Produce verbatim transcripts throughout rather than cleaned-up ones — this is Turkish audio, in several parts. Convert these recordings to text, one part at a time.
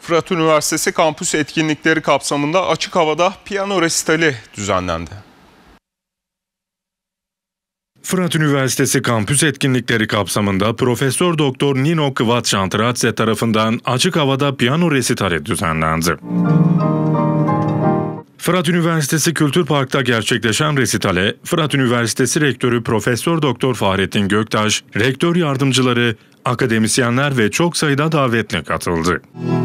Fırat Üniversitesi kampüs etkinlikleri kapsamında açık havada piyano resitali düzenlendi. Fırat Üniversitesi kampüs etkinlikleri kapsamında Profesör Doktor Nino Kvatsantradze tarafından açık havada piyano resitali düzenlendi. Fırat Üniversitesi Kültür Park'ta gerçekleşen resitale, Fırat Üniversitesi Rektörü Profesör Doktor Fahrettin Göktaş, rektör yardımcıları, akademisyenler ve çok sayıda davetli katıldı.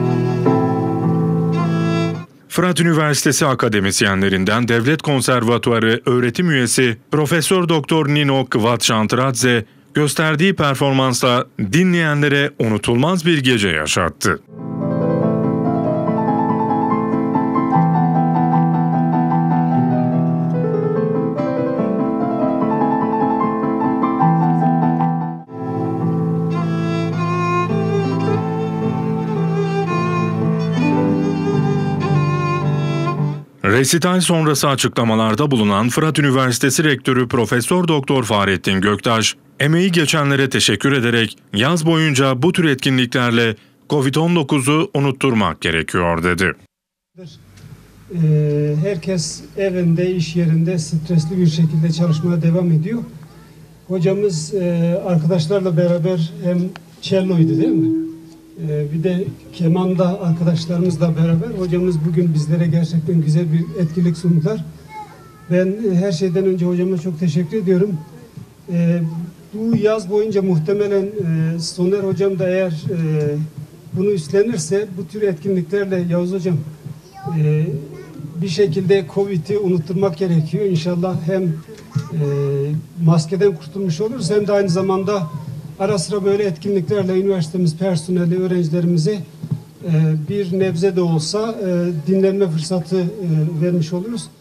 Fırat Üniversitesi akademisyenlerinden Devlet Konservatuarı öğretim üyesi Profesör Doktor Nino Kvatsantradze gösterdiği performansla dinleyenlere unutulmaz bir gece yaşattı. Resital sonrası açıklamalarda bulunan Fırat Üniversitesi Rektörü Profesör Doktor Fahrettin Göktaş, emeği geçenlere teşekkür ederek yaz boyunca bu tür etkinliklerle kovid on dokuzu unutturmak gerekiyor dedi. Herkes evinde, iş yerinde stresli bir şekilde çalışmaya devam ediyor. Hocamız arkadaşlarla beraber hem cello'ydu değil mi? Bir de kemanda arkadaşlarımızla beraber hocamız bugün bizlere gerçekten güzel bir etkinlik sundular. Ben her şeyden önce hocama çok teşekkür ediyorum. Bu yaz boyunca muhtemelen Soner hocam da eğer bunu üstlenirse bu tür etkinliklerle Yavuz hocam bir şekilde Covid'i unutturmak gerekiyor. İnşallah hem maskeden kurtulmuş oluruz hem de aynı zamanda ara sıra böyle etkinliklerle üniversitemiz personeli, öğrencilerimize bir nebze de olsa dinlenme fırsatı vermiş oluruz.